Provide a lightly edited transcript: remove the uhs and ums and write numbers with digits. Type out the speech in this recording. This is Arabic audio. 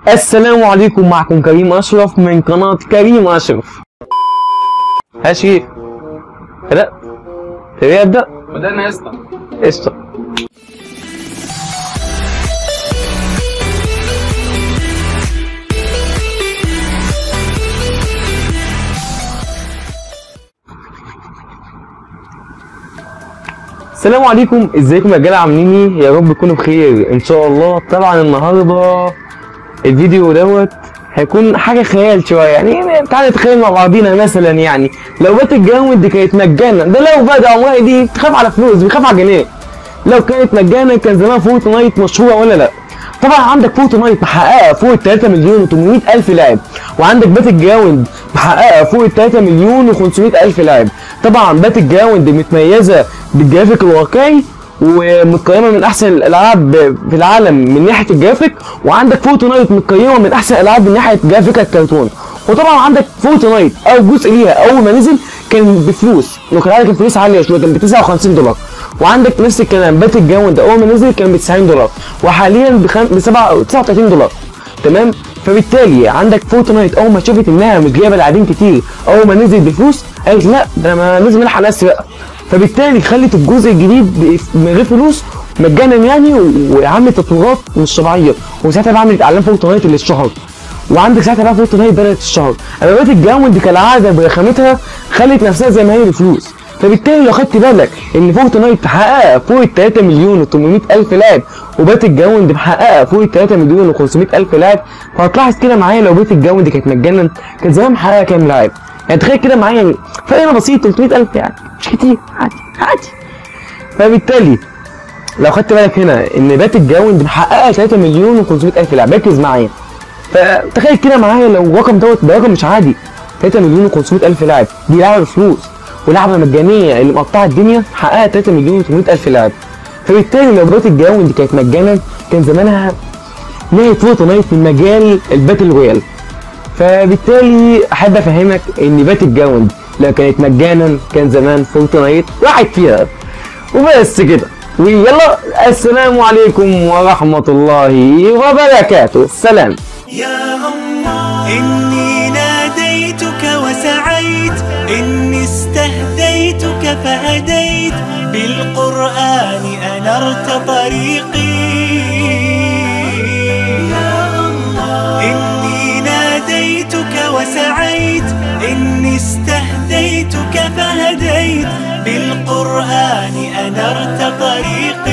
السلام عليكم، معكم كريم أشرف من قناة كريم أشرف. هاشي بدأ تبي أبدأ؟ بدأنا يا اسطى. قشطة. السلام عليكم، ازيكم يا رجاله؟ عاملين ايه؟ يا رب تكونوا بخير ان شاء الله. طبعا النهارده الفيديو دوت هيكون حاجه خيال شويه، يعني تعالى نتخيل مع بعضينا مثلا يعني لو بات الجراوند دي كانت مجانا، ده لو بدا عمرها دي تخاف على فلوس، بيخاف على جنيه. لو كانت مجانا كان زمان فورتنايت مشهوره ولا لا؟ طبعا عندك فورتنايت محققه فوق ال 3 مليون و800 الف لاعب، وعندك باتل جراوند محققه فوق ال 3 مليون و500 الف لاعب. طبعا باتل جراوند متميزه بالجرافيك الواقعي ومتقيمه من احسن الالعاب في العالم من ناحيه الجرافيك، وعندك فورتنايت متقيمه من احسن الالعاب من ناحيه جرافيك الكرتون. وطبعا عندك فورتنايت اول جزء ليها اول ما نزل كان بفلوس، وكان عندك الفلوس عاليه شويه، كان ب 59 دولار. وعندك نفس الكلام باتل جراوند اول ما نزل كان ب 90 دولار، وحاليا ب 39 دولار. تمام؟ فبالتالي عندك فورتنايت اول ما شافت انها مش جايبه لاعبين كتير اول ما نزل بفلوس، قالت لا ده انا لازم الحق نفسي بقى. فبالتالي خلت الجزء الجديد من غير فلوس مجانا يعني، وعملت تطويرات مش طبيعيه. وساعتها بقى عملت اعلان فورتنايت اللي اتشهر، وعندك ساعتها بقى فورتنايت بدات تشتهر. اما بقت الجراوند كالعاده برخامتها خلت نفسها زي ما هي بفلوس. فبالتالي لو خدت بالك ان فورتنايت محققه فوق ال 3 مليون و800 الف لاعب، وباتل جراوند محققه فوق ال 3 مليون و500 الف لاعب، فهتلاحظ كده معايا لو باتل جراوند كانت مجانا كان زمان محققه كام لاعب؟ يعني تخيل كده معايا، يعني فرق بسيط 300 الف، يعني مش كتير، عادي عادي. فبالتالي لو خدت بالك هنا ان باتل جراوند محققه 3 مليون و500 الف لاعب، ركز معايا. فتخيل كده معايا لو الرقم دوت ده رقم مش عادي، 3 مليون و500 الف لاعب، دي لعبه بفلوس ولعبه مجانيه اللي مقطعه الدنيا حققت 3 مليون و800 الف لاعب. فبالتالي لو باتل جراوند كانت مجانا كان زمانها نهت فورتنايت من مجال الباتل رويال. فبالتالي احب افهمك ان باتل جراوند لو كانت مجانا كان زمان فورتنايت راحت فيها. وبس كده، ويلا السلام عليكم ورحمه الله وبركاته. سلام. يا الله إني ناديتك وسعيت، إني استهديتك فهديت، بالقرآن أنرت طريقي. يا الله إني ناديتك وسعيت، إني استهديتك فهديت، بالقرآن أنرت طريقي.